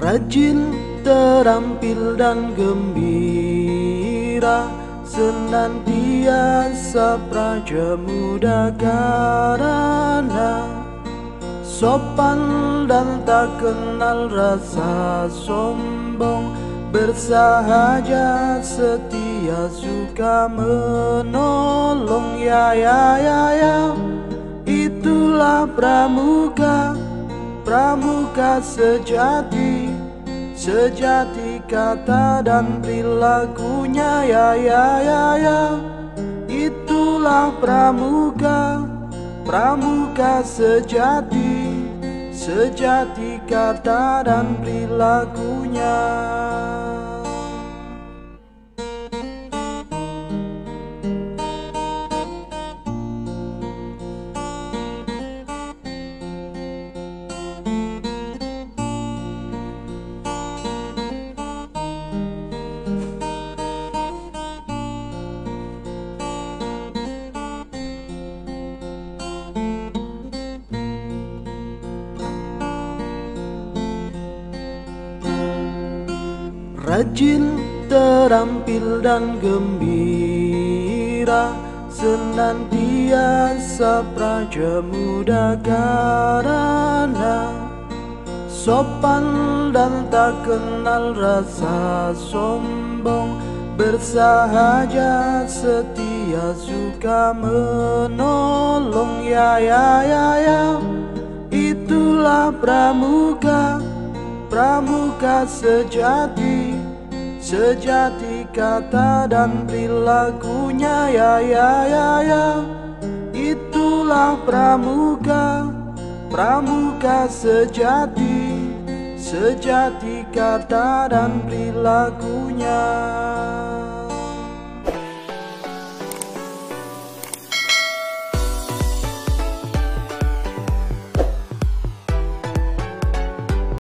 Rajin, terampil dan gembira, senantiasa praja muda karana sopan dan tak kenal rasa sombong, bersahaja setia suka menolong. Ya ya ya ya, itulah pramuka, pramuka sejati, sejati kata dan perilakunya. Ya ya ya ya, itulah pramuka, pramuka sejati, sejati kata dan perilakunya. Rajin, terampil dan gembira, senantiasa praja muda karana sopan dan tak kenal rasa sombong, bersahaja setia suka menolong. Ya ya ya ya, itulah pramuka, pramuka sejati, sejati kata dan perilakunya. Ya ya ya ya, itulah pramuka, pramuka sejati, sejati kata dan perilakunya.